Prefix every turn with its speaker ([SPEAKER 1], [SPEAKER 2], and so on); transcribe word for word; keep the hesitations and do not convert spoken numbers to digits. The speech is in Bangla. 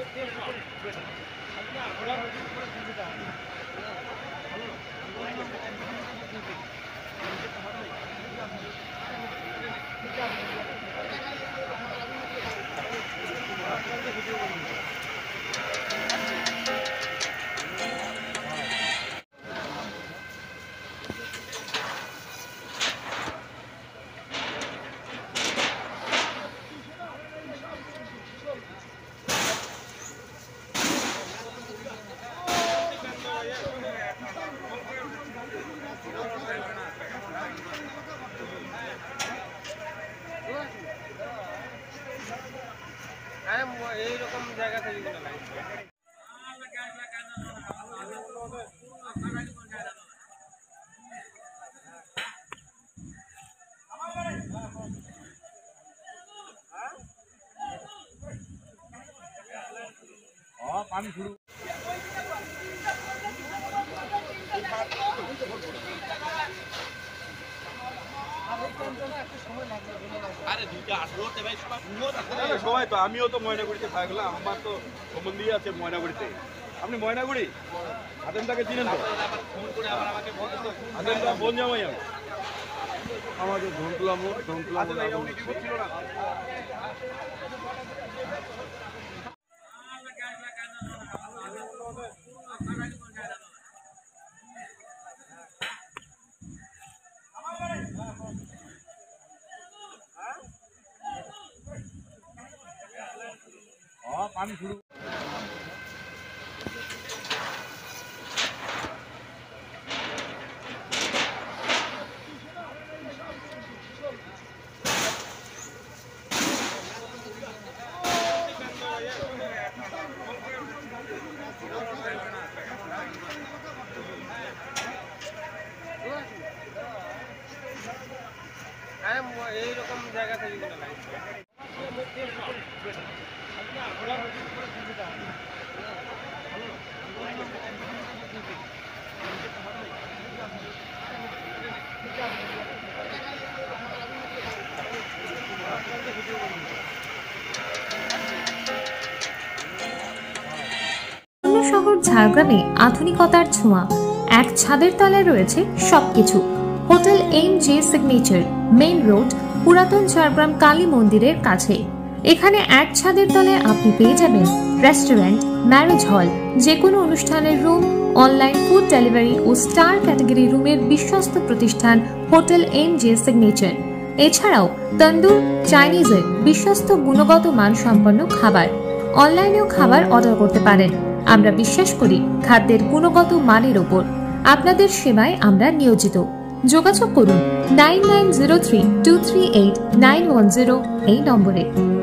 [SPEAKER 1] এইরকম জায়গা থেকে পানি শুরু
[SPEAKER 2] সবাই তো আমিও তো ময়নাগুড়িতে থাকা গেলাম, আমার তো সম্বন্ধী আছে ময়নাগুড়িতে। আপনি ময়নাগুড়ি হাতেমদাকে চিনেন তো? হাতেমদা বোন জামাই আমি, আমাদের ধনতুলা মোড় ধনতুলা ছিল না। পানি শুরু
[SPEAKER 1] এইরকম জায়গা থেকে
[SPEAKER 3] শহর ঝাড়গ্রামে আধুনিকতার ছোঁয়া, এক ছাদের তলায় রয়েছে সবকিছু। Hotel M J signature, main road, পুরাতন ঝাড়গ্রাম কালী মন্দিরের কাছে। এখানে এক ছাদের তলায় আপনি পেয়ে যাবেন রেস্টুরেন্ট, ম্যারেজ হল, যে কোনো অনুষ্ঠানের রুম, অনলাইন ফুড ডেলিভারি ও স্টার ক্যাটাগরি রুমের বিশ্বস্ত প্রতিষ্ঠান হোটেল এম জে সিগনেচার। এছাড়াও তন্দুর, চাইনিজের বিশ্বস্ত গুণগত মানসম্পন্ন খাবার। অনলাইনেও খাবার অর্ডার করতে পারেন। আমরা বিশ্বাস করি খাদ্যের গুণগত মানের ওপর। আপনাদের সেবায় আমরা নিয়োজিত। যোগাযোগ করুন nine nine zero three two three eight nine one zero এই নম্বরে।